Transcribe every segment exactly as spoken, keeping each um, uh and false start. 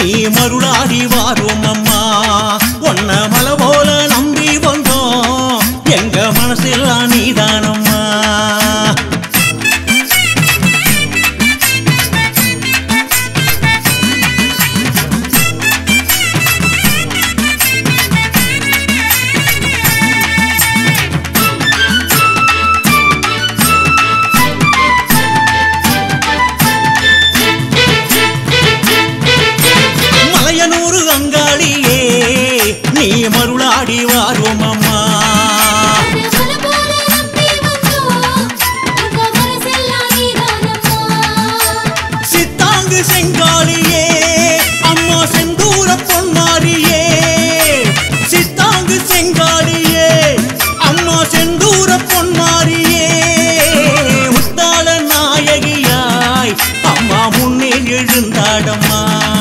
நீ மருளாடி வாரும் அம்மா ஒன்ன மலை போல நம்பி வந்தோம் எங்க மனசெல்லாம் நீதானம்மா நீ மருளாடி வாரும் அம்மா சித்தாங்கு செங்காளியே அம்மா செந்தூர பொன்மாரியே சித்தாங்கு செங்காளியே அம்மா செந்தூர பொன்மாரியே முத்தாள நாயகியாய் அம்மா முன்னே எழுந்தாடம்மா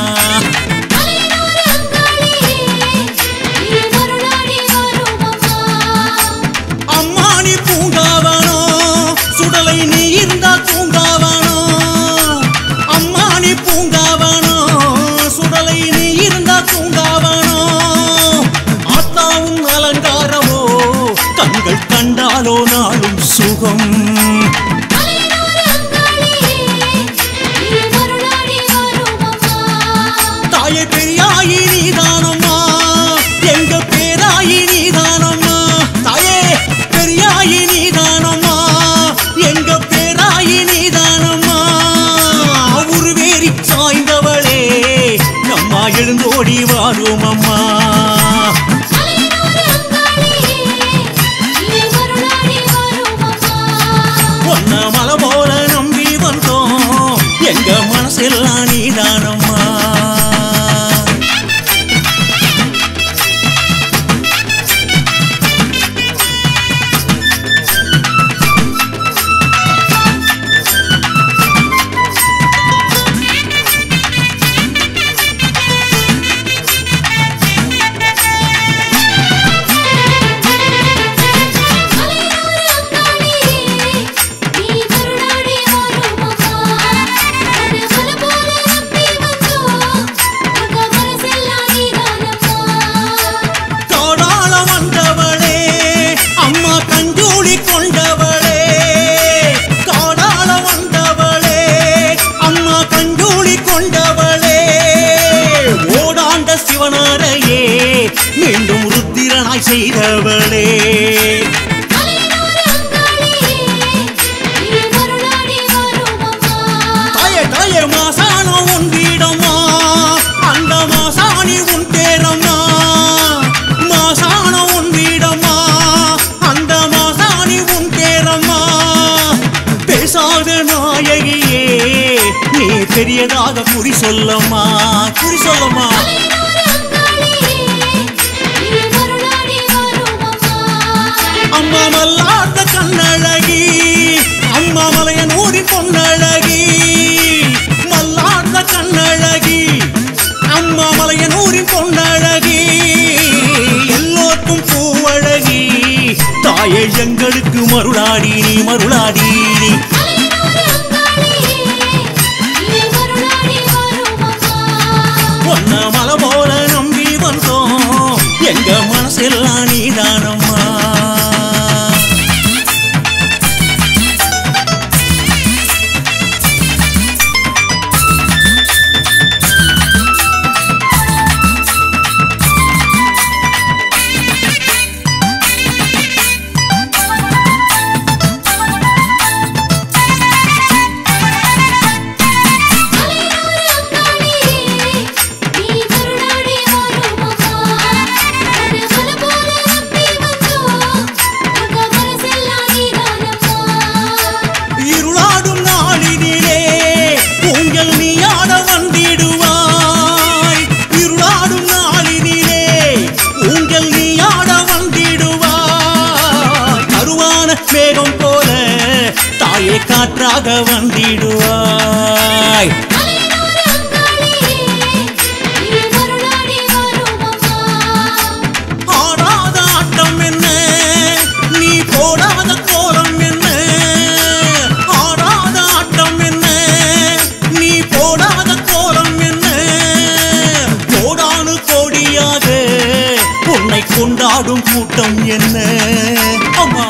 கண்கள் கண்டாலோ நாளும் சுகம் தாயே பெரியாயி நீதானம்மா எங்க பேராயி நீதானம்மா தாயே பெரியாயி நீதானம்மா எங்க பேராயி நீதானம்மா உருவேறி சாய்ந்தவளே நம்மா எழுந்தோடி வாரும் அம்மா மலை போல நம்பி வந்தோம் எங்க மனசெல்லாம் நீதானம்மா சிவனாரையே மீண்டும் ருத்திரனாய் செய்தவளே தாயே தாயே மாசானம் உன் வீடம்மா அந்த மாசாணி உன் பேரம்மா மாசானம் உன் வீடம்மா அந்த மாசாணி உன் பேரம்மா பேசாத நாயகியே நீ பெரியதாக குறி சொல்லம்மா குறி சொல்லம்மா அம்மா மல்லாட்ட கண்ணழகி அம்மா மலையனூரி பொன்னழகி மல்லாட்ட கண்ணழகி அம்மா மலையனூரி பொன்னழகி எல்லோருக்கும் பூவழகி தாயே எங்களுக்கு மருளாடி நீ மருளாடி நீ ஒன்ன மலை போல நம்பி வந்தோம் எங்க மனசெல்லாம் நீதானம்மா மேகம் போல தாயே காற்றாக வந்திடுவாய் ஆடாத ஆட்டம் என்ன நீ போடாத கோலம் என்ன ஆடாத ஆட்டம் என்ன நீ போடாத கோலம் என்ன கொண்டாடும் கூட்டம் என்ன அம்மா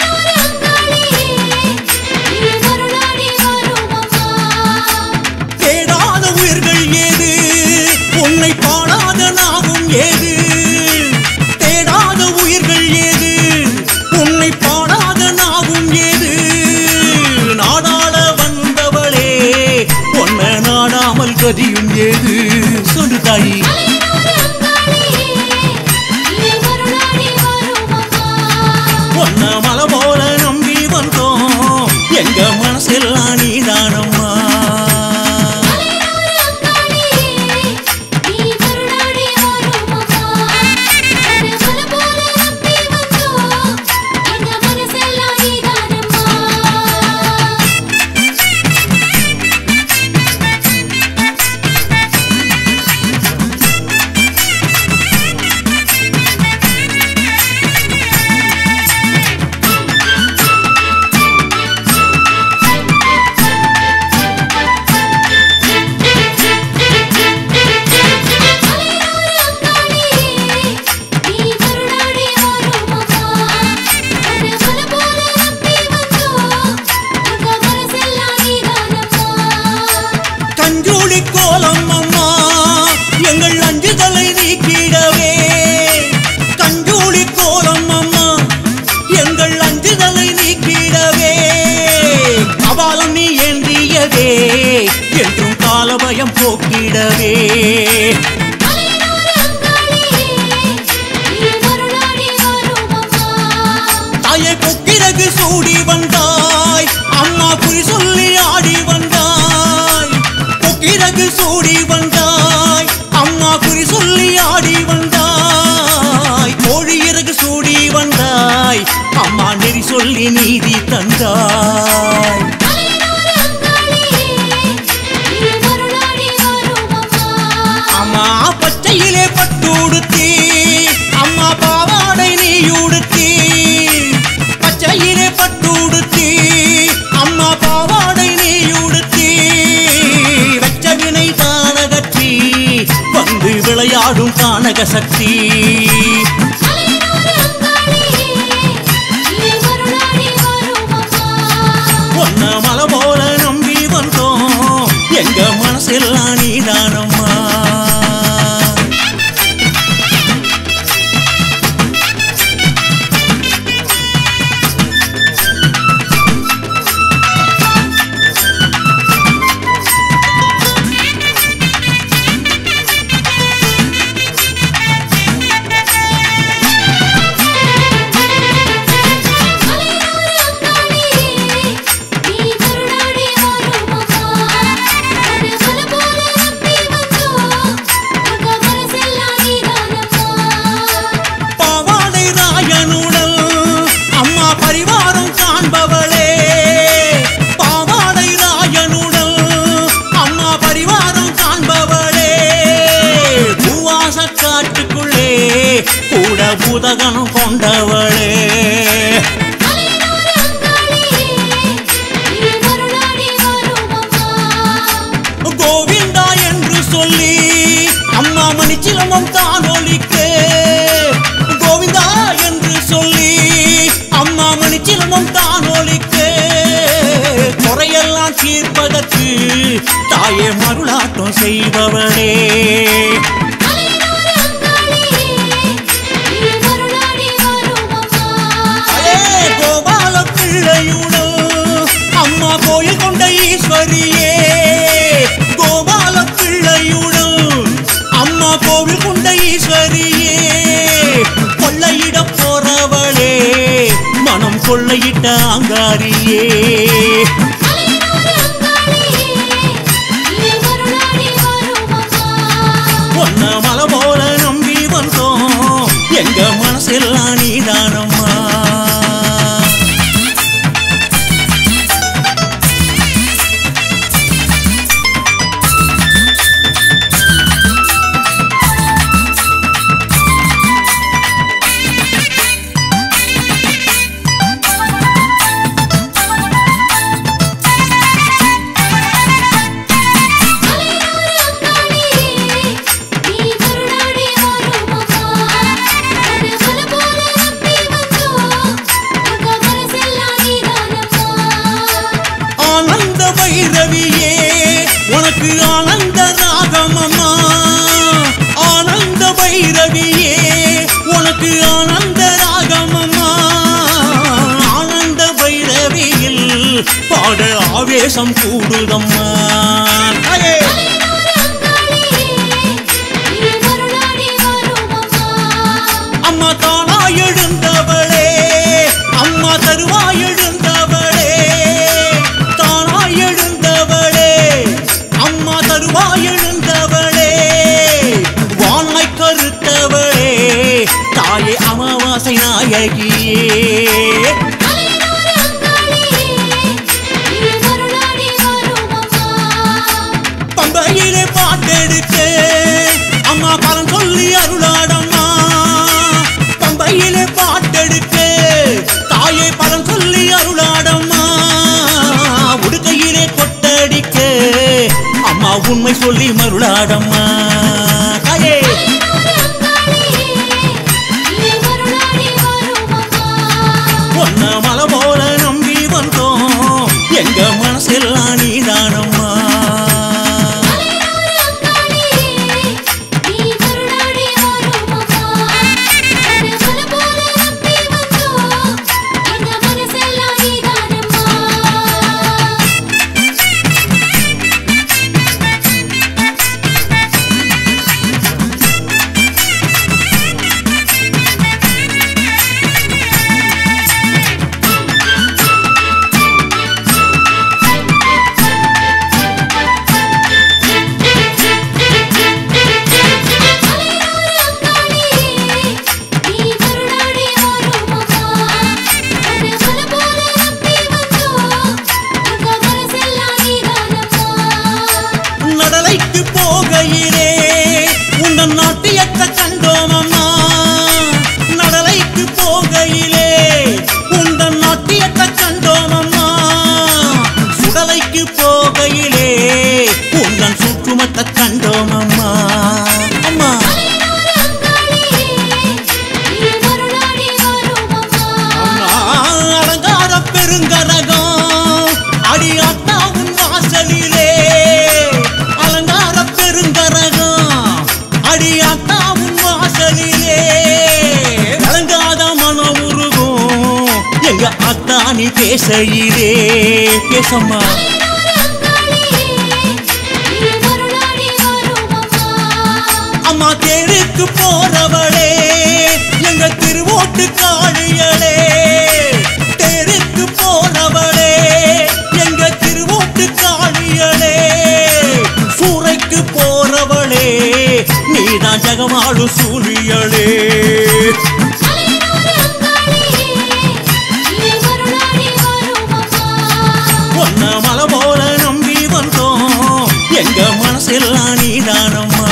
தேடாத உயிர்கள் ஏது உன்னை பாடாத நாவும் ஏது தேடாத உயிர்கள் ஏது உன்னை பாடாத நாவும் ஏது நாடாள வந்தவளே உன்னை நாடாமல் கதியும் ஏது சொல்லு தாயி ஒன்ன மலை போல நம்பி வந்தோம் எங்க மனசெல்லாம் நீதானம்மா கோலம் அம்மா எங்கள் அஞ்சுதலை நீக்கிடவே கஞ்சூளி கோலம் அம்மா எங்கள் அஞ்சுதலை நீக்கிடவே கபாலம் நீ ஏந்தியதே என்றும் காலபயம் போக்கிடவே தாயை கொக்கிரகு சூடி வந்தாய் அம்மா குறி சொல்லி ஆடி வந்தாய் கொக்கிரகு சூடி வந்தாய் அம்மா குறி சொல்லி ஆடி வந்தாய் கோழி இறகு சூடி வந்தாய் அம்மா நெறி சொல்லி நீதி தந்தாய் அம்மா பச்சையிலே பட்டுடுத்தி அம்மா பாவாடை நீ உடுத்தி பச்சையிலே பட்டுடுத்தி அம்மா பாவாடை நீ உடுத்தி வெச்சவினை தானகற்றி வந்து விளையாடும் கானக சக்தி ஒன்ன மலை போல நம்பி வந்தோம் எங்க மனசெல்லாம் நீதானம்மா கூட பூதகனும் கொண்டவளே கோவிந்தா என்று சொல்லி அம்மா மணிச்சிலம்பம் தான் ஒலிக்க கோவிந்தா என்று சொல்லி அம்மா மணிச்சிலம்பம் தான் ஒலிக்க குறையெல்லாம் தீர்ப்பதற்கு தாயே மருளாட்டம் செய்பவளே அம்மா கோயில் கொண்ட ஈஸ்வரியே கோபால பிள்ளையுடன் அம்மா கோவில் கொண்ட ஈஸ்வரியே கொள்ளையிட போறவளே மனம் கொள்ளையிட்ட அங்காரியே ஒன்ன மலை போல நம்பி வந்தோம் எங்க மனசெல்லாம் நீதானம்மா பைரவியே உனக்கு ஆனந்த ராகமம்மா ஆனந்த பைரவியில் பாட ஆவேசம் கூடுதம்மா அம்மா தானா எழுந்தவளே அம்மா தருவாய் எழுந்தவளே தானா எழுந்தவளே அம்மா தருவாய் எழுந்தவளே வானாய் கருத்தவளே தாயே அமாவாசை நாயகியே பம்பையிலே பாட்டெடுக்க அம்மா பலம் சொல்லி அருளாடம்மா பம்பையிலே பாட்டெடுக்க தாயை பலம் சொல்லி அருளாடம்மா உடுக்கையிலே கொட்டடிக்க அம்மா உண்மை சொல்லி மருளாடம்மா தாயே ஒன்ன மலை போல நம்பி வந்தோம் எங்க மனசெல்லாம் நீதானம்மா போகையிலே உந்தன் நாட்டியத்தை கண்டோம் அம்மா நடலைக்கு போகையிலே உந்தன் நாட்டியத்தை கண்டோம் அம்மா சுடலைக்கு போகையிலே உந்தன் சுற்றுமத்தை கண்டோம் அம்மா அம்மா அலங்கார பெருங்கரகம் அடியாத்தா உன் வாசலிலே அடியாத்தாவும் வாசலிலே விளங்காத மனம் உருகும் எங்க அத்தானி பேசையிலே பேசம்மா அம்மா தேருக்கு போறவளே எங்க திருவோட்டு காளியளே தேருக்கு போறவளே எங்க திருவோட்டு காளியளே சூறைக்கு போறவளே நீதான் ஜகமாடு சூழியளே ஒன்ன மலை போல நம்பி வந்தோம் எங்க மனசெல்லாம் நீதானம்மா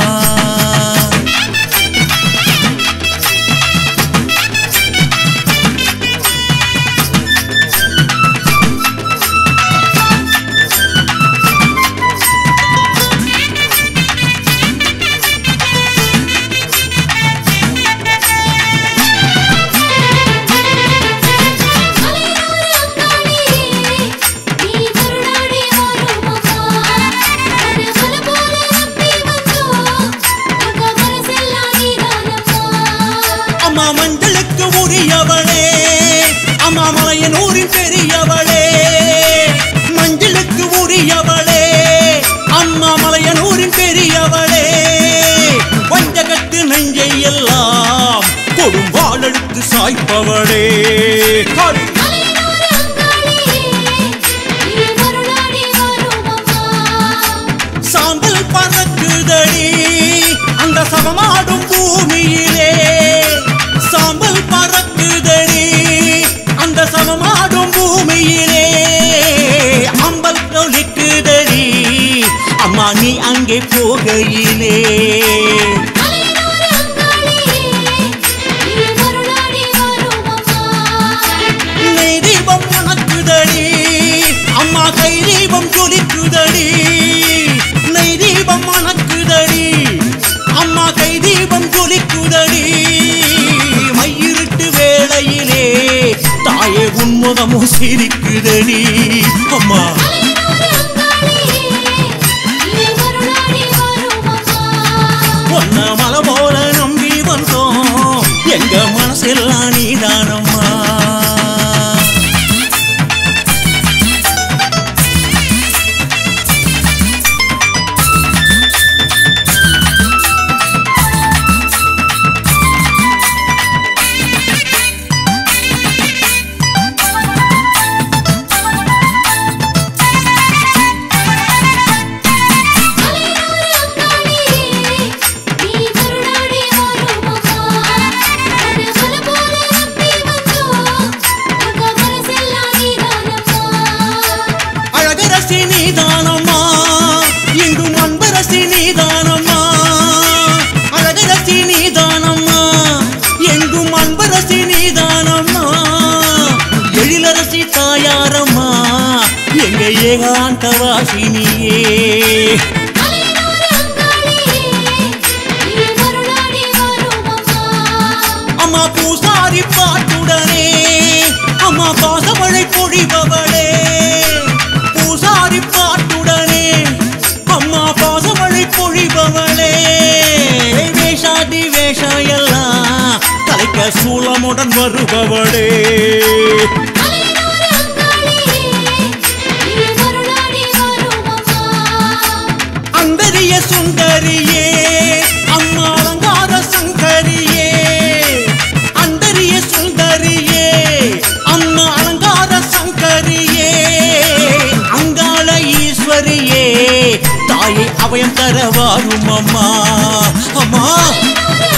அம்மா மஞ்சளுக்கு உரியவளே அம்மா மலையனூரின் பெரியவளே மஞ்சளுக்கு உரியவளே அம்மா மலையனூரின் பெரியவளே வஞ்சகத்து நெஞ்சை எல்லாம் கொடும்பாலெடுத்து சாய்ப்பவளே சாம்பல் பறக்குதடி அந்த சமமாடும் பூமியிலே சாம்பல் பறக்குதடி அந்த சமமாடும் பூமியிலே அம்பல் தொழிக்குதடி அம்மா நீ அங்கே போகையிலே நெய் தீபம் மணக்குதடி அம்மா கை தீபம் ஜொலிக்குதடி நெய் தீபம் மணக்குதடி அம்மா கை தீபம் ஜொலிக்குதடி மையிருட்டு வேளையிலே தாயே உன்முகமும் சிரிக்குதடி அம்மா ஒன்ன மலை போல நம்பி ஏகாந்தவாசினியே அம்மா பூசாரி பாட்டுடனே அம்மா பாசமழை பொழிபவளே பூசாரி பாட்டுடனே அம்மா பாசமழை பொழிபவளே வேஷாதி வேஷாயெல்லாம் தலைக்க சூலமுடன் வருபவளே அந்தரிய சுந்தரியே அம்மா அலங்கார சங்கரியே அந்தரிய சுந்தரியே அம்மா அலங்கார சங்கரியே அங்காள ஈஸ்வரியே தாயை அபயம் தர வாரும் அம்மா அம்மா